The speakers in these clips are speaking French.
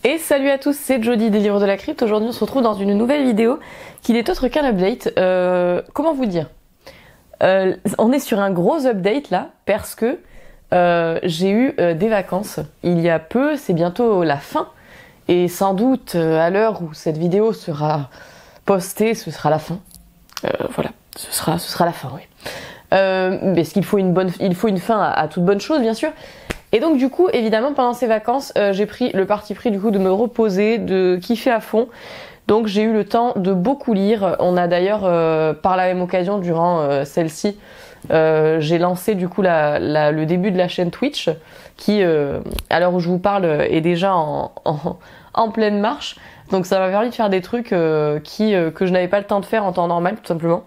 Et salut à tous, c'est Jody des Livres de la Crypte. Aujourd'hui on se retrouve dans une nouvelle vidéo qui n'est autre qu'un update. Comment vous dire, on est sur un gros update là parce que j'ai eu des vacances il y a peu, c'est bientôt la fin. Et sans doute à l'heure où cette vidéo sera postée, ce sera la fin. Voilà, ce sera la fin, oui. Parce qu'il faut une fin à toute bonne chose bien sûr. Et donc du coup, évidemment, pendant ces vacances, j'ai pris le parti pris du coup de me reposer, de kiffer à fond. Donc j'ai eu le temps de beaucoup lire. On a d'ailleurs, par la même occasion, durant celle-ci, j'ai lancé du coup le début de la chaîne Twitch, qui, à l'heure où je vous parle, est déjà en pleine marche. Donc ça m'a permis de faire des trucs que je n'avais pas le temps de faire en temps normal, tout simplement.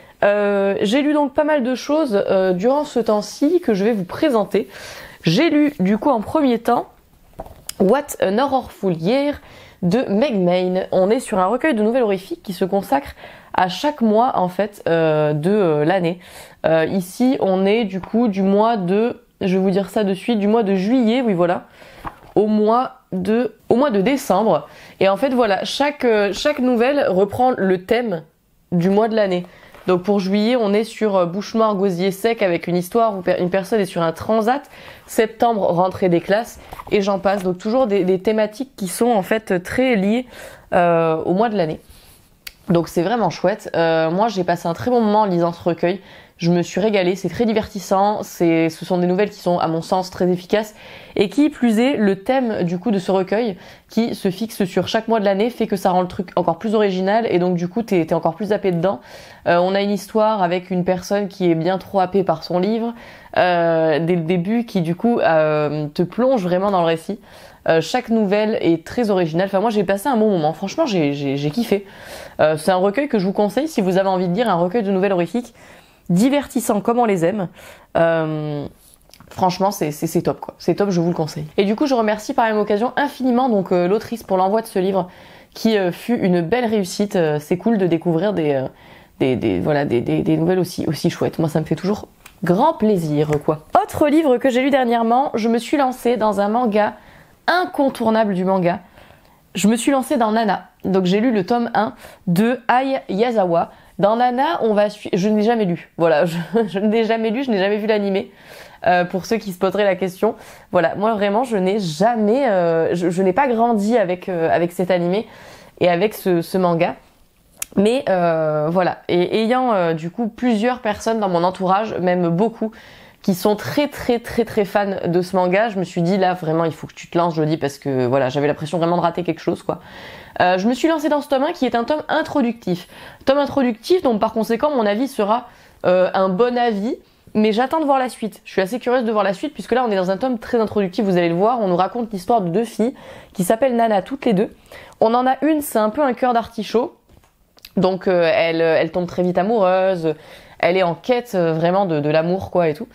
J'ai lu donc pas mal de choses durant ce temps-ci que je vais vous présenter. J'ai lu du coup en premier temps What an Horrorful Year de Meg Main. On est sur un recueil de nouvelles horrifiques qui se consacre à chaque mois en fait de l'année. Ici on est du coup du mois de, je vais vous dire ça de suite, du mois de juillet, oui voilà, au mois de décembre. Et en fait voilà, chaque nouvelle reprend le thème du mois de l'année. Donc pour juillet, on est sur Bouche noire, gosier sec avec une histoire où une personne est sur un transat. Septembre, rentrée des classes et j'en passe. Donc toujours des thématiques qui sont en fait très liées au mois de l'année. Donc c'est vraiment chouette. Moi j'ai passé un très bon moment en lisant ce recueil. Je me suis régalée, c'est très divertissant, ce sont des nouvelles qui sont à mon sens très efficaces et qui plus est, le thème du coup de ce recueil qui se fixe sur chaque mois de l'année fait que ça rend le truc encore plus original et donc du coup t'es encore plus happé dedans. On a une histoire avec une personne qui est bien trop happée par son livre dès le début qui du coup te plonge vraiment dans le récit. Chaque nouvelle est très originale. Enfin moi j'ai passé un bon moment, franchement j'ai kiffé. C'est un recueil que je vous conseille si vous avez envie de lire un recueil de nouvelles horrifiques. Divertissant comme on les aime. Franchement c'est top quoi, c'est top, je vous le conseille. Et du coup je remercie par la même occasion infiniment donc l'autrice pour l'envoi de ce livre qui fut une belle réussite. C'est cool de découvrir des nouvelles aussi chouettes. Moi ça me fait toujours grand plaisir quoi. Autre livre que j'ai lu dernièrement, je me suis lancée dans un manga incontournable du manga. Je me suis lancée dans Nana. Donc j'ai lu le tome 1 de Ai Yazawa. Dans Nana, on va suivre. Je ne l'ai jamais lu. Voilà, je ne l'ai jamais lu, je n'ai jamais vu l'animé. Pour ceux qui se poseraient la question, voilà, moi vraiment, je n'ai jamais, je n'ai pas grandi avec cet animé et avec ce manga. Mais voilà, et ayant du coup plusieurs personnes dans mon entourage, même beaucoup, qui sont très fans de ce manga, je me suis dit là vraiment il faut que tu te lances, je le dis parce que voilà, j'avais l'impression vraiment de rater quelque chose quoi. Je me suis lancée dans ce tome 1 qui est un tome introductif. Tome introductif donc par conséquent mon avis sera un bon avis, mais j'attends de voir la suite. Je suis assez curieuse de voir la suite puisque là on est dans un tome très introductif, vous allez le voir, on nous raconte l'histoire de deux filles qui s'appellent Nana toutes les deux. On en a une, c'est un peu un cœur d'artichaut, donc elle tombe très vite amoureuse, elle est en quête vraiment de l'amour quoi et tout.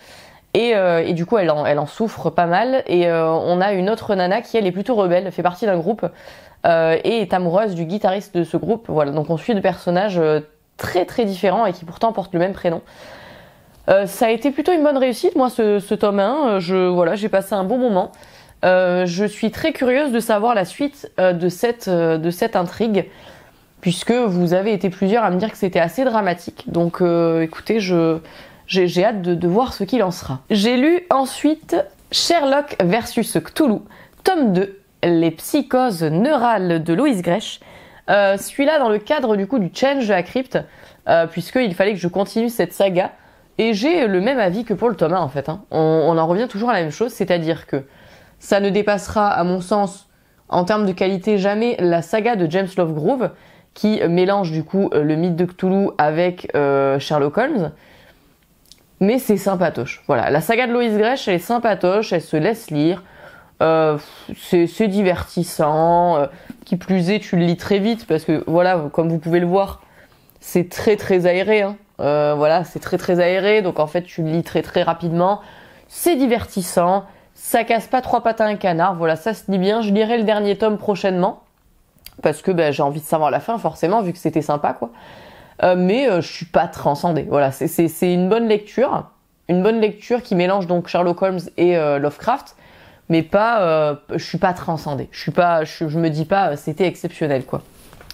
Et du coup elle en souffre pas mal et on a une autre nana qui elle est plutôt rebelle, fait partie d'un groupe et est amoureuse du guitariste de ce groupe. Voilà, donc on suit deux personnages très différents et qui pourtant portent le même prénom. Ça a été plutôt une bonne réussite moi ce tome 1, j'ai passé un bon moment. Je suis très curieuse de savoir la suite de cette intrigue puisque vous avez été plusieurs à me dire que c'était assez dramatique. Donc écoutez, j'ai hâte de voir ce qu'il en sera. J'ai lu ensuite Sherlock vs Cthulhu, tome 2, les psychoses neurales de Louise Grech. Celui-là dans le cadre du coup du challenge de la crypte, puisqu'il fallait que je continue cette saga. Et j'ai le même avis que pour le tome 1 en fait. On en revient toujours à la même chose, c'est-à-dire que ça ne dépassera à mon sens en termes de qualité jamais la saga de James Lovegrove, qui mélange du coup le mythe de Cthulhu avec Sherlock Holmes. Mais c'est sympatoche. Voilà, la saga de Louise Grech, elle est sympatoche, elle se laisse lire. C'est divertissant. Qui plus est, tu le lis très vite parce que voilà, comme vous pouvez le voir, c'est très aéré. Voilà, c'est très aéré. Donc en fait, tu le lis très rapidement. C'est divertissant. Ça casse pas trois pattes à un canard. Voilà, ça se lit bien. Je lirai le dernier tome prochainement parce que j'ai envie de savoir la fin forcément vu que c'était sympa quoi. Mais je suis pas transcendée. Voilà, c'est une bonne lecture qui mélange donc Sherlock Holmes et Lovecraft. mais pas, je suis pas transcendée. Je me dis pas, c'était exceptionnel, quoi.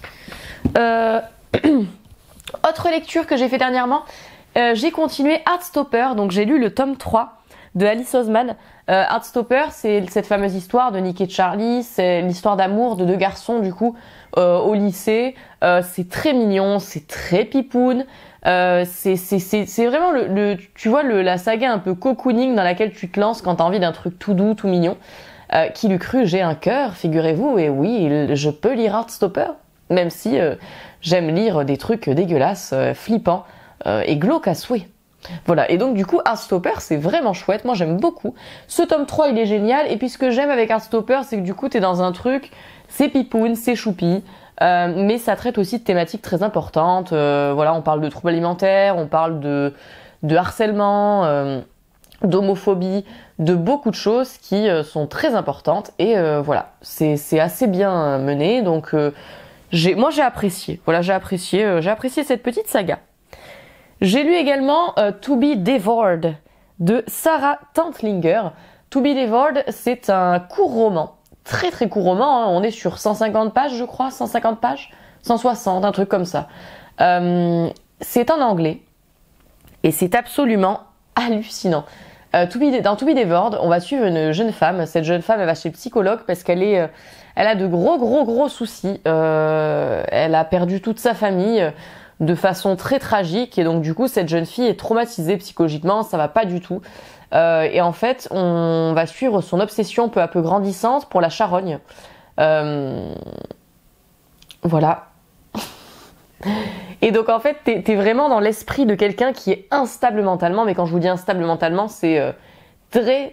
Autre lecture que j'ai fait dernièrement, j'ai continué Heartstopper, donc j'ai lu le tome 3 de Alice Oseman. Heartstopper, c'est cette fameuse histoire de Nick et Charlie, c'est l'histoire d'amour de deux garçons du coup au lycée. C'est très mignon, c'est très pipoun. C'est vraiment tu vois la saga un peu cocooning dans laquelle tu te lances quand t'as envie d'un truc tout doux, tout mignon. Qui l'eût cru, j'ai un cœur, figurez-vous, et oui, je peux lire Heartstopper, même si j'aime lire des trucs dégueulasses, flippants et glauques à souhait. Voilà, et donc du coup Heartstopper c'est vraiment chouette, moi j'aime beaucoup. Ce tome 3 il est génial, et puis ce que j'aime avec Heartstopper c'est que du coup t'es dans un truc, c'est pipoun, c'est choupi, mais ça traite aussi de thématiques très importantes, voilà, on parle de troubles alimentaires, on parle de harcèlement, d'homophobie, de beaucoup de choses qui sont très importantes, et voilà, c'est assez bien mené, donc moi j'ai apprécié, voilà, j'ai apprécié cette petite saga. J'ai lu également To Be Devoured de Sarah Tantlinger. To Be Devoured, c'est un court roman, très très court roman, hein. On est sur 150 pages je crois, 150 pages, 160, un truc comme ça. C'est en anglais et c'est absolument hallucinant. Dans To Be Devoured, on va suivre une jeune femme. Cette jeune femme, elle va chez le psychologue parce elle a de gros soucis. Elle a perdu toute sa famille de façon très tragique, et donc du coup cette jeune fille est traumatisée psychologiquement, ça va pas du tout, et en fait on va suivre son obsession peu à peu grandissante pour la charogne, voilà. Et donc en fait t'es vraiment dans l'esprit de quelqu'un qui est instable mentalement, mais quand je vous dis instable mentalement, c'est très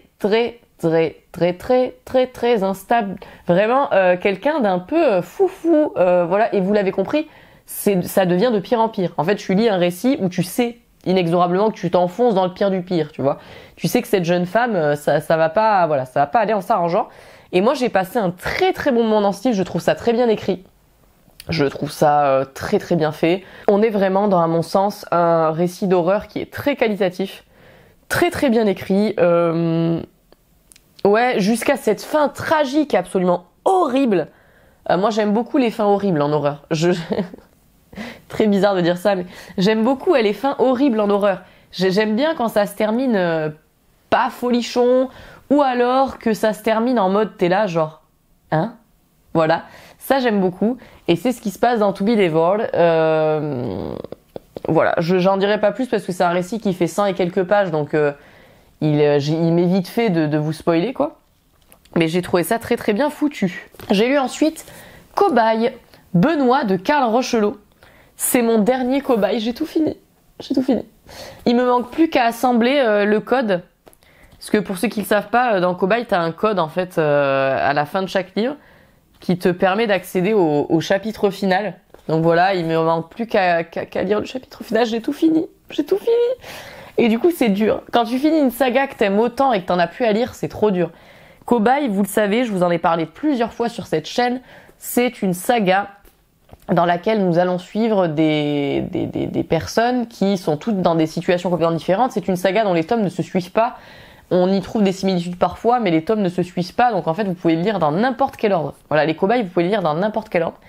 instable, vraiment quelqu'un d'un peu foufou, voilà, et vous l'avez compris, ça devient de pire en pire. En fait, tu lis un récit où tu sais inexorablement que tu t'enfonces dans le pire du pire, tu vois. Tu sais que cette jeune femme, ça va pas, voilà, ça va pas aller en s'arrangeant. Et moi, j'ai passé un très très bon moment dans ce livre. Je trouve ça très bien écrit. Je trouve ça très très bien fait. On est vraiment dans, à mon sens, un récit d'horreur qui est très qualitatif, très très bien écrit. Ouais, jusqu'à cette fin tragique absolument horrible. Moi, j'aime beaucoup les fins horribles en horreur. Très bizarre de dire ça, mais j'aime beaucoup les fins horribles en horreur. J'aime bien quand ça se termine pas folichon, ou alors que ça se termine en mode t'es là genre hein, voilà, ça j'aime beaucoup, et c'est ce qui se passe dans To Be Devoured. Voilà, j'en dirai pas plus parce que c'est un récit qui fait 100 et quelques pages, donc il m'est vite fait de vous spoiler quoi, mais j'ai trouvé ça très très bien foutu. J'ai lu ensuite Cobaye, Benoît de Karl Rochelot. C'est mon dernier cobaye, j'ai tout fini. Il me manque plus qu'à assembler le code. Parce que pour ceux qui ne le savent pas, dans Cobaye, t'as un code en fait à la fin de chaque livre qui te permet d'accéder au chapitre final. Donc voilà, il me manque plus qu'à lire le chapitre final, j'ai tout fini. Et du coup, c'est dur. Quand tu finis une saga que t'aimes autant et que t'en as plus à lire, c'est trop dur. Cobaye, vous le savez, je vous en ai parlé plusieurs fois sur cette chaîne, c'est une saga dans laquelle nous allons suivre des personnes qui sont toutes dans des situations complètement différentes. C'est une saga dont les tomes ne se suivent pas. On y trouve des similitudes parfois, mais les tomes ne se suivent pas. Donc en fait, vous pouvez le lire dans n'importe quel ordre. Voilà, les cobayes, vous pouvez le lire dans n'importe quel ordre.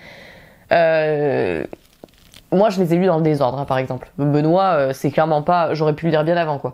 Moi, je les ai lus dans le désordre, hein, par exemple. Benoît, c'est clairement pas... J'aurais pu le lire bien avant, quoi.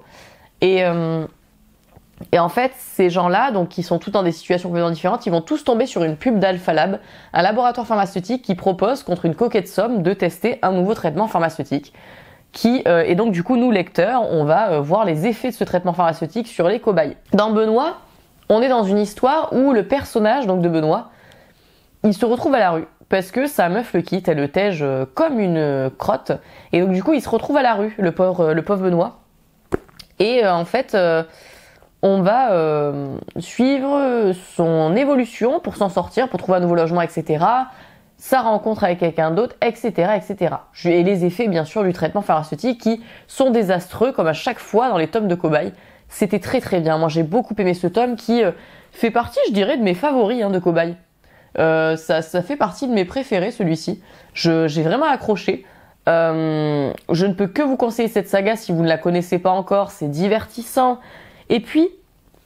Et en fait, ces gens-là, donc qui sont tous dans des situations complètement différentes, ils vont tous tomber sur une pub d'Alpha Lab, un laboratoire pharmaceutique qui propose, contre une coquette somme, de tester un nouveau traitement pharmaceutique. Et donc du coup, nous lecteurs, on va voir les effets de ce traitement pharmaceutique sur les cobayes. Dans Benoît, on est dans une histoire où le personnage donc de Benoît, il se retrouve à la rue parce que sa meuf le quitte, elle le tège comme une crotte, et donc du coup, il se retrouve à la rue, le pauvre Benoît. Et en fait, on va suivre son évolution pour s'en sortir, pour trouver un nouveau logement, etc. Sa rencontre avec quelqu'un d'autre, etc., etc. Et les effets, bien sûr, du traitement pharmaceutique qui sont désastreux, comme à chaque fois dans les tomes de Cobaye. C'était très très bien. Moi, j'ai beaucoup aimé ce tome qui fait partie, je dirais, de mes favoris de Cobaye. Ça fait partie de mes préférés, celui-ci. J'ai vraiment accroché. Je ne peux que vous conseiller cette saga si vous ne la connaissez pas encore. C'est divertissant. Et puis,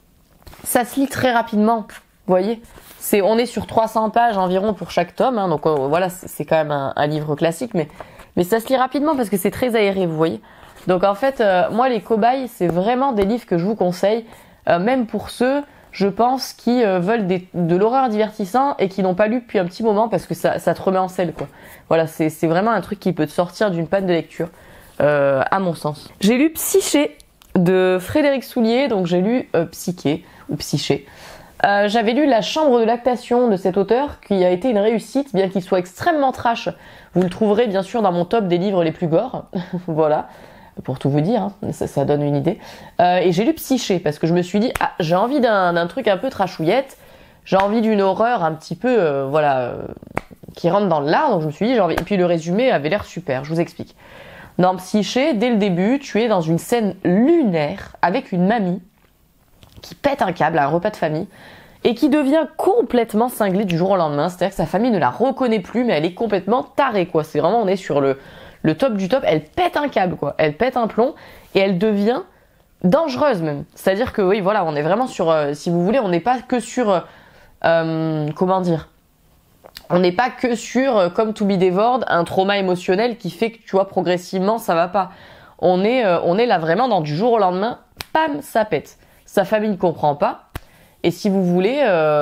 Ça se lit très rapidement, vous voyez. On est sur 300 pages environ pour chaque tome, hein, donc voilà, c'est quand même un livre classique, mais ça se lit rapidement parce que c'est très aéré, vous voyez. Donc en fait, moi les cobayes, c'est vraiment des livres que je vous conseille, même pour ceux, je pense, qui veulent de l'horreur divertissant et qui n'ont pas lu depuis un petit moment parce que ça te remet en selle, quoi. Voilà, c'est vraiment un truc qui peut te sortir d'une panne de lecture, à mon sens. J'ai lu Psyché de Frédéric Soulier, donc j'ai lu Psyché ou Psyché. J'avais lu La chambre de lactation de cet auteur qui a été une réussite, bien qu'il soit extrêmement trash. Vous le trouverez bien sûr dans mon top des livres les plus gore. Voilà, pour tout vous dire, hein. Ça donne une idée. Et j'ai lu Psyché parce que je me suis dit, ah, j'ai envie d'un truc un peu trashouillette, j'ai envie d'une horreur un petit peu, qui rentre dans l'art, donc je me suis dit, j'ai envie. Et puis le résumé avait l'air super, je vous explique. Dans Psyché, dès le début, tu es dans une scène lunaire avec une mamie qui pète un câble à un repas de famille et qui devient complètement cinglée du jour au lendemain. C'est-à-dire que sa famille ne la reconnaît plus, mais elle est complètement tarée, quoi. C'est vraiment, on est sur le top du top. Elle pète un câble, quoi. Elle pète un plomb et elle devient dangereuse même. C'est-à-dire que oui, voilà, on est vraiment sur, si vous voulez, on n'est pas que sur, comment dire, on n'est pas que sur, comme To Be Devoured, un trauma émotionnel qui fait que, tu vois, progressivement, ça va pas. On est là vraiment dans du jour au lendemain, pam, ça pète. Sa famille ne comprend pas. Et si vous voulez,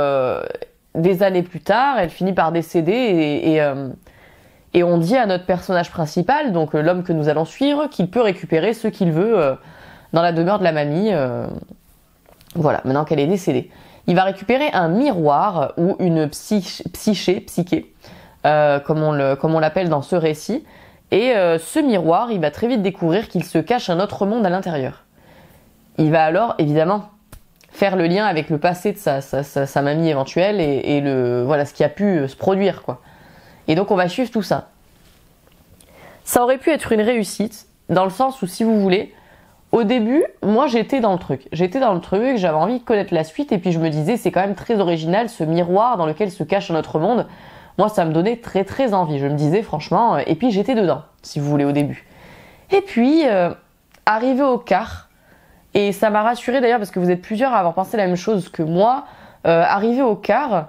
des années plus tard, elle finit par décéder et on dit à notre personnage principal, donc l'homme que nous allons suivre, qu'il peut récupérer ce qu'il veut dans la demeure de la mamie. Voilà, maintenant qu'elle est décédée. Il va récupérer un miroir ou une psyché, comme on l'appelle dans ce récit. Et ce miroir, il va très vite découvrir qu'il se cache un autre monde à l'intérieur. Il va alors, évidemment, faire le lien avec le passé de sa mamie éventuelle et voilà, ce qui a pu se produire, quoi. Et donc, on va suivre tout ça. Ça aurait pu être une réussite, dans le sens où, si vous voulez, au début, moi, j'étais dans le truc. J'avais envie de connaître la suite, et puis je me disais, c'est quand même très original, ce miroir dans lequel se cache un autre monde. Moi, ça me donnait très, très envie. Je me disais, franchement, et puis j'étais dedans, si vous voulez, au début. Et puis, arrivé au quart, et ça m'a rassurée d'ailleurs parce que vous êtes plusieurs à avoir pensé la même chose que moi. Arrivé au quart,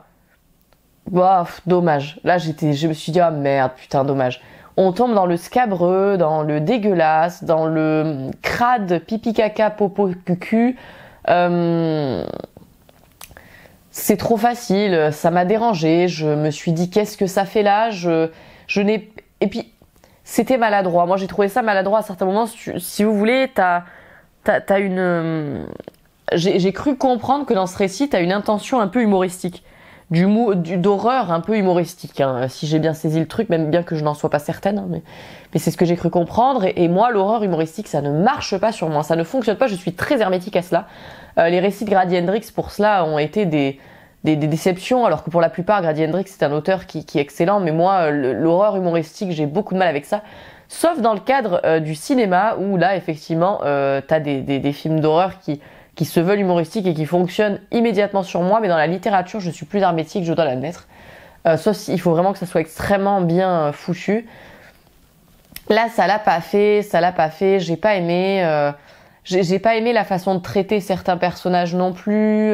dommage. Là, je me suis dit, ah merde, putain, dommage. On tombe dans le scabreux, dans le dégueulasse, dans le crade, pipi caca, popo, cucu. C'est trop facile, ça m'a dérangé. Je me suis dit, qu'est-ce que ça fait là? Et puis, c'était maladroit. Moi, j'ai trouvé ça maladroit à certains moments. Si vous voulez, j'ai cru comprendre que dans ce récit, t'as une intention un peu humoristique, d'horreur un peu humoristique, hein, si j'ai bien saisi le truc, même bien que je n'en sois pas certaine, hein, mais c'est ce que j'ai cru comprendre. Et moi, l'horreur humoristique, ça ne marche pas sur moi, ça ne fonctionne pas. Je suis très hermétique à cela. Les récits de Grady Hendrix, pour cela, ont été des déceptions, alors que pour la plupart, Grady Hendrix, c'est un auteur qui est excellent, mais moi, l'horreur humoristique, j'ai beaucoup de mal avec ça. Sauf dans le cadre du cinéma, où là, effectivement, t'as des films d'horreur qui se veulent humoristiques et qui fonctionnent immédiatement sur moi, mais dans la littérature, je suis plus hermétique, je dois l'admettre. Sauf s'il faut vraiment que ça soit extrêmement bien foutu. Là, ça l'a pas fait, j'ai pas aimé. J'ai pas aimé la façon de traiter certains personnages non plus.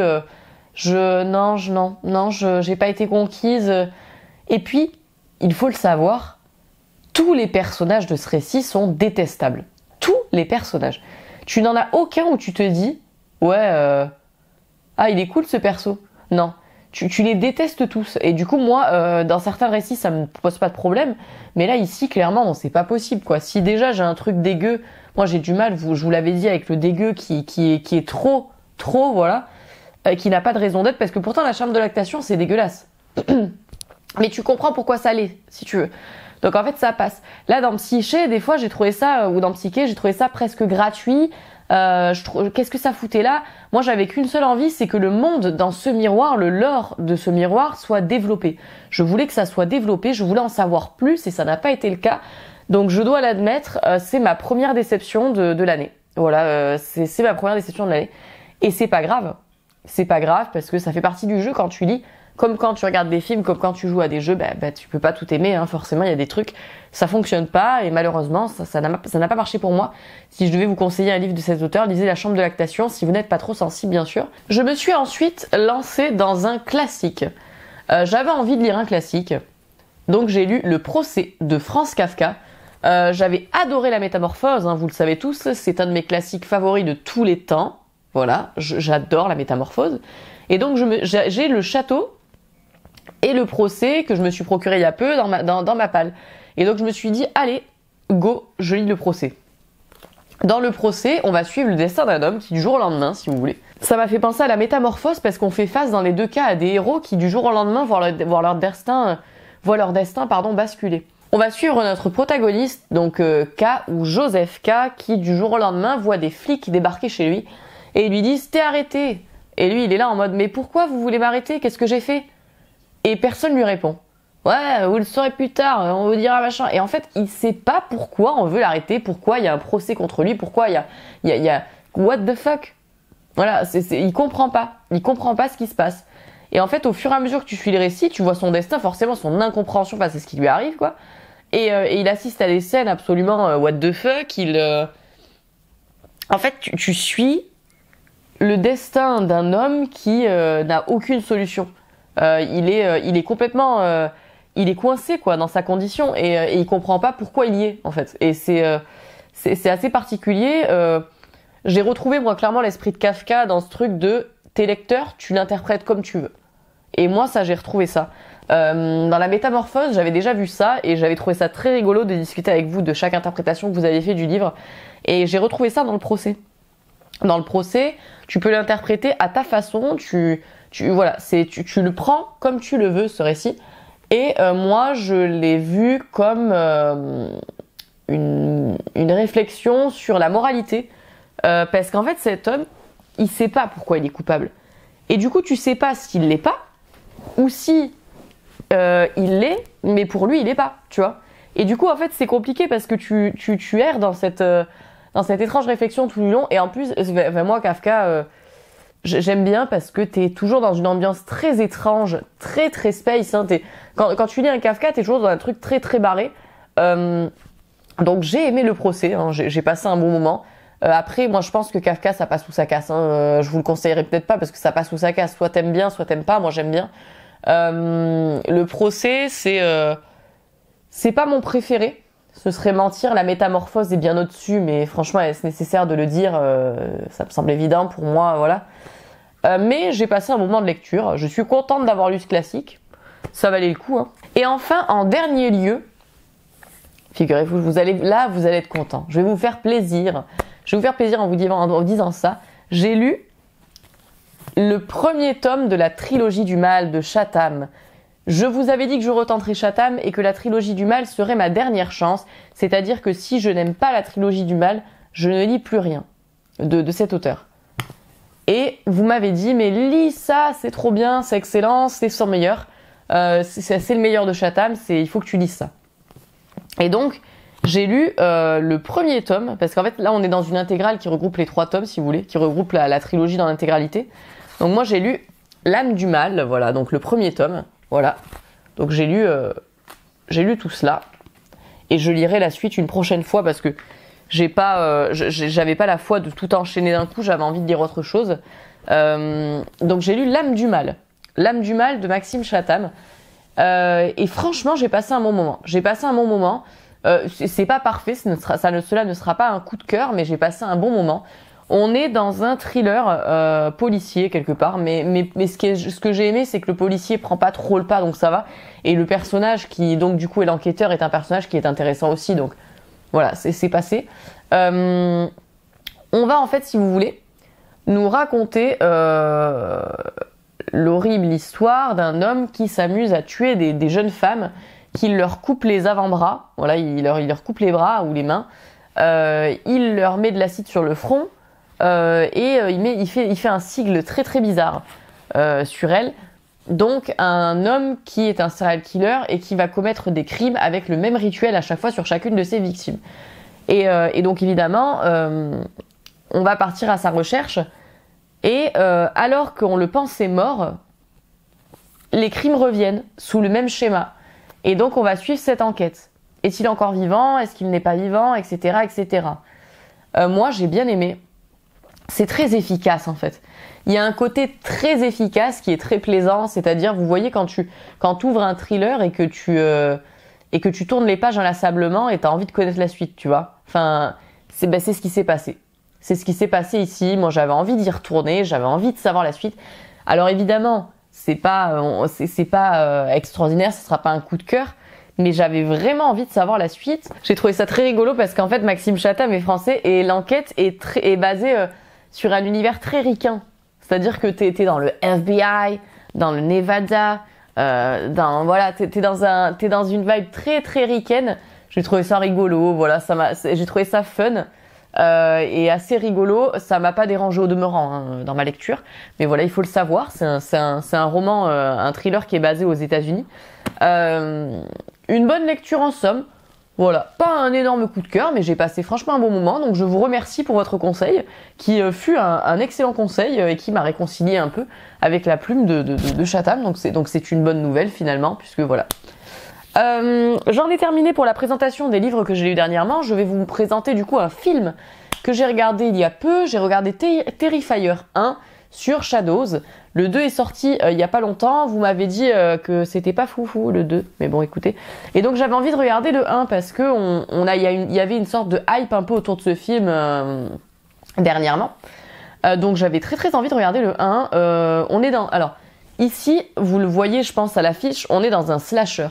J'ai pas été conquise. Et puis, il faut le savoir, tous les personnages de ce récit sont détestables. Tous les personnages. Tu n'en as aucun où tu te dis, ouais, il est cool ce perso. Non. Tu les détestes tous. Et du coup, moi, dans certains récits, ça me pose pas de problème. Mais là, ici, clairement, non, c'est pas possible, quoi. Si déjà j'ai un truc dégueu, moi j'ai du mal, je vous l'avais dit, avec le dégueu qui est trop, voilà, qui n'a pas de raison d'être, parce que pourtant la chambre de lactation, c'est dégueulasse. Mais tu comprends pourquoi ça l'est, si tu veux. Donc en fait, ça passe. Là, dans Psyché, des fois, j'ai trouvé ça, ou dans Psyché, j'ai trouvé ça presque gratuit. Qu'est-ce que ça foutait là? Moi, j'avais qu'une seule envie, c'est que le monde dans ce miroir, le lore de ce miroir, soit développé. Je voulais que ça soit développé, je voulais en savoir plus, et ça n'a pas été le cas. Donc je dois l'admettre, c'est ma première déception de l'année. Voilà, c'est ma première déception de l'année. Et c'est pas grave. C'est pas grave parce que ça fait partie du jeu quand tu lis. Comme quand tu regardes des films, comme quand tu joues à des jeux, tu peux pas tout aimer, hein. Forcément, il y a des trucs, ça fonctionne pas, et malheureusement, ça n'a pas marché pour moi. Si je devais vous conseiller un livre de cet auteur, lisez La Chambre de lactation, si vous n'êtes pas trop sensible, bien sûr. Je me suis ensuite lancée dans un classique. J'avais envie de lire un classique, donc j'ai lu Le Procès de Franz Kafka. J'avais adoré La Métamorphose, hein, vous le savez tous, c'est un de mes classiques favoris de tous les temps. Voilà, j'adore La Métamorphose. Et donc j'ai Le Château et Le Procès que je me suis procuré il y a peu dans ma palle. Et donc je me suis dit, allez, go, je lis Le Procès. Dans Le Procès, on va suivre le destin d'un homme qui du jour au lendemain, si vous voulez. Ça m'a fait penser à La Métamorphose parce qu'on fait face dans les deux cas à des héros qui du jour au lendemain voient leur destin basculer. On va suivre notre protagoniste, donc K ou Joseph K, qui du jour au lendemain voit des flics débarquer chez lui et ils lui disent t'es arrêté. Et lui il est là en mode mais pourquoi vous voulez m'arrêter? Qu'est-ce que j'ai fait? Et personne lui répond. Ouais, vous le saurez plus tard, on vous dira machin. Et en fait, il sait pas pourquoi on veut l'arrêter, pourquoi il y a un procès contre lui, pourquoi il y a what the fuck. Voilà, il comprend pas ce qui se passe. Et en fait, au fur et à mesure que tu suis le récit, tu vois son destin, forcément son incompréhension face à ce qui lui arrive, quoi. Et il assiste à des scènes absolument what the fuck. En fait, tu suis le destin d'un homme qui n'a aucune solution. Il est complètement, il est coincé quoi dans sa condition et il comprend pas pourquoi il y est en fait. Et c'est assez particulier. J'ai retrouvé moi clairement l'esprit de Kafka dans ce truc de t'es lecteur, tu l'interprètes comme tu veux. Et moi ça j'ai retrouvé ça. Dans La Métamorphose, j'avais déjà vu ça et j'avais trouvé ça très rigolo de discuter avec vous de chaque interprétation que vous avez fait du livre. Et j'ai retrouvé ça dans Le Procès. Dans Le Procès, tu peux l'interpréter à ta façon, tu le prends comme tu le veux ce récit. Et moi, je l'ai vu comme une réflexion sur la moralité, parce qu'en fait, cet homme, il sait pas pourquoi il est coupable. Et du coup, tu sais pas s'il l'est pas ou si il l'est, mais pour lui, il l'est pas, tu vois. Et du coup, en fait, c'est compliqué parce que tu erres dans cette étrange réflexion tout le long. Et en plus, moi, Kafka, j'aime bien parce que t'es toujours dans une ambiance très étrange, très très space. Hein, quand tu lis un Kafka, t'es toujours dans un truc très très barré. Donc j'ai aimé Le Procès, hein, j'ai passé un bon moment. Après, moi je pense que Kafka ça passe ou ça casse. Hein, je vous le conseillerais peut-être pas parce que ça passe ou ça casse. Soit t'aimes bien, soit t'aimes pas. Moi j'aime bien. Le Procès, c'est pas mon préféré. Ce serait mentir. La Métamorphose est bien au-dessus, mais franchement, est-ce nécessaire de le dire? Ça me semble évident pour moi, voilà. Mais j'ai passé un moment de lecture. Je suis contente d'avoir lu ce classique. Ça valait le coup. Hein. Et enfin, en dernier lieu, figurez-vous, vous allez être content. Je vais vous faire plaisir. Je vais vous faire plaisir en vous disant ça. J'ai lu le premier tome de la trilogie du mal de Chatham. Je vous avais dit que je retenterais Chatham et que la trilogie du mal serait ma dernière chance. C'est-à-dire que si je n'aime pas la trilogie du mal, je ne lis plus rien de cet auteur. Et vous m'avez dit, mais lis ça, c'est trop bien, c'est excellent, c'est son meilleur. C'est le meilleur de Chatham, il faut que tu lises ça. Et donc, j'ai lu le premier tome, parce qu'en fait, là, on est dans une intégrale qui regroupe les 3 tomes, si vous voulez, qui regroupe la trilogie dans l'intégralité. Donc moi, j'ai lu L'âme du mal, voilà, donc le premier tome, voilà. Donc j'ai lu tout cela, et je lirai la suite une prochaine fois, parce que j'avais pas la foi de tout enchaîner d'un coup, j'avais envie de lire autre chose. Donc j'ai lu L'âme du mal de Maxime Chatham. Et franchement, j'ai passé un bon moment. C'est pas parfait, cela ne sera pas un coup de cœur, mais j'ai passé un bon moment. On est dans un thriller policier quelque part, mais ce que j'ai aimé, c'est que le policier prend pas trop le pas, donc ça va. Et le personnage qui donc du coup est l'enquêteur est un personnage qui est intéressant aussi, donc voilà, c'est passé. On va en fait, si vous voulez, nous raconter l'horrible histoire d'un homme qui s'amuse à tuer des jeunes femmes, qui leur coupe les avant-bras, voilà, il leur coupe les bras ou les mains, il leur met de l'acide sur le front et il fait un sigle très très bizarre sur elle. Donc un homme qui est un serial killer et qui va commettre des crimes avec le même rituel à chaque fois sur chacune de ses victimes. Et donc évidemment, on va partir à sa recherche. Et alors qu'on le pensait mort, les crimes reviennent sous le même schéma. Et donc on va suivre cette enquête. Est-il encore vivant? Est-ce qu'il n'est pas vivant? Etc. etc. Moi j'ai bien aimé. C'est très efficace en fait. Il y a un côté très efficace qui est très plaisant. C'est-à-dire, vous voyez quand tu ouvres un thriller et que tu tournes les pages inlassablement et tu as envie de connaître la suite, tu vois. Enfin, c'est ce qui s'est passé. C'est ce qui s'est passé ici. Moi j'avais envie d'y retourner, j'avais envie de savoir la suite. Alors évidemment, c'est pas extraordinaire, ce sera pas un coup de cœur, mais j'avais vraiment envie de savoir la suite. J'ai trouvé ça très rigolo parce qu'en fait Maxime Chatham est français et l'enquête est basée sur un univers très ricain. C'est-à-dire que t'es dans le FBI, dans le Nevada, t'es dans une vibe très très ricaine. J'ai trouvé ça rigolo, voilà, j'ai trouvé ça fun. Et assez rigolo, ça m'a pas dérangé au demeurant hein, dans ma lecture, mais voilà, il faut le savoir, c'est un roman, un thriller qui est basé aux États-Unis. Une bonne lecture en somme, voilà, pas un énorme coup de cœur, mais j'ai passé franchement un bon moment, donc je vous remercie pour votre conseil, qui fut un excellent conseil et qui m'a réconcilié un peu avec la plume de Chatham, donc c'est une bonne nouvelle finalement, puisque voilà. J'en ai terminé pour la présentation des livres que j'ai lus dernièrement. Je vais vous présenter du coup un film que j'ai regardé il y a peu. J'ai regardé Terrifier 1 sur Shadows. Le 2 est sorti il y a pas longtemps. Vous m'avez dit que c'était pas foufou le 2, mais bon écoutez. Et donc j'avais envie de regarder le 1 parce que il y avait une sorte de hype un peu autour de ce film dernièrement. Donc j'avais très très envie de regarder le 1. Alors ici, vous le voyez je pense à l'affiche, on est dans un slasher.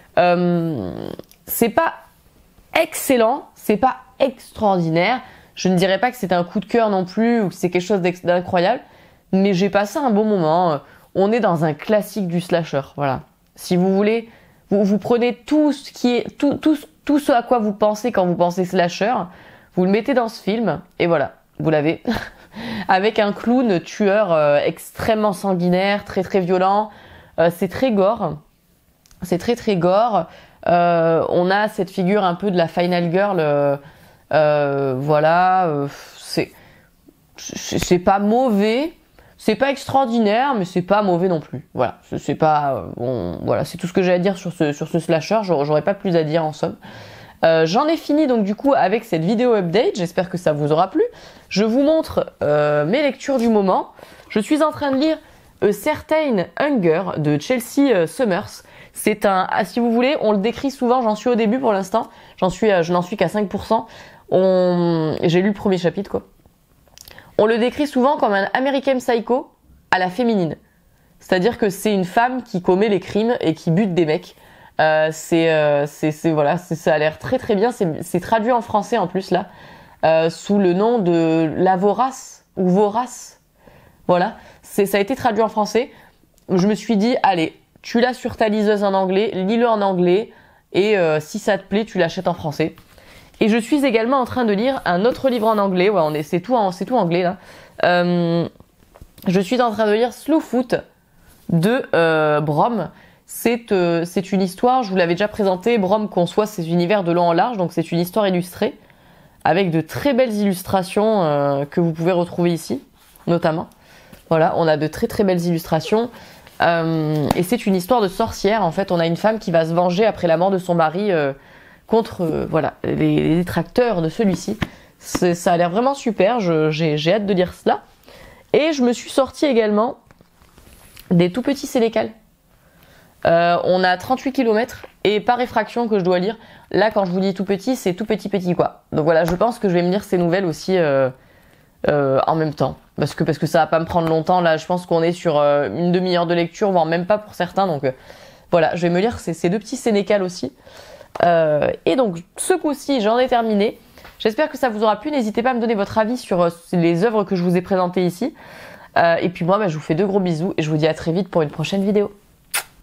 C'est pas excellent, c'est pas extraordinaire. Je ne dirais pas que c'est un coup de cœur non plus ou que c'est quelque chose d'incroyable, mais j'ai passé un bon moment. On est dans un classique du slasher, voilà. Si vous voulez, vous prenez tout ce à quoi vous pensez quand vous pensez slasher, vous le mettez dans ce film et voilà, vous l'avez. Avec un clown tueur extrêmement sanguinaire, très très violent. C'est très gore. C'est très très gore. On a cette figure un peu de la final girl. Voilà. C'est pas mauvais. C'est pas extraordinaire, mais c'est pas mauvais non plus. Voilà. C'est pas. Voilà. C'est tout ce que j'ai à dire sur ce slasher. J'aurais pas plus à dire en somme. J'en ai fini donc du coup avec cette vidéo update. J'espère que ça vous aura plu. Je vous montre mes lectures du moment. Je suis en train de lire A Certain Hunger de Chelsea Summers. Si vous voulez, on le décrit souvent, j'en suis au début pour l'instant, je n'en suis qu'à 5%. J'ai lu le premier chapitre, quoi. On le décrit souvent comme un American Psycho à la féminine. C'est-à-dire que c'est une femme qui commet les crimes et qui bute des mecs. Voilà, ça a l'air très très bien. C'est traduit en français en plus là, sous le nom de La Vorace ou Vorace. Voilà, ça a été traduit en français. Je me suis dit, allez, tu l'as sur ta liseuse en anglais, lis-le en anglais, et si ça te plaît, tu l'achètes en français. Et je suis également en train de lire un autre livre en anglais, ouais, c'est tout anglais là. Je suis en train de lire Slowfoot de Brom. C'est une histoire, je vous l'avais déjà présenté, Brom conçoit ses univers de long en large, donc c'est une histoire illustrée, avec de très belles illustrations que vous pouvez retrouver ici, notamment. Voilà, on a de très très belles illustrations. Et c'est une histoire de sorcière. En fait, on a une femme qui va se venger après la mort de son mari contre voilà, les détracteurs de celui-ci. Ça a l'air vraiment super. J'ai hâte de lire cela. Et je me suis sortie également des tout petits Sénécal. On a 38 km et par effraction que je dois lire. Là, quand je vous dis tout petit, c'est tout petit quoi. Donc voilà, je pense que je vais me lire ces nouvelles aussi en même temps. Parce que ça va pas me prendre longtemps. Là, je pense qu'on est sur une demi-heure de lecture, voire même pas pour certains. Donc voilà, je vais me lire ces deux petits Sénécal aussi. Et donc, ce coup-ci, j'en ai terminé. J'espère que ça vous aura plu. N'hésitez pas à me donner votre avis sur les œuvres que je vous ai présentées ici. Et puis moi, je vous fais de gros bisous et je vous dis à très vite pour une prochaine vidéo.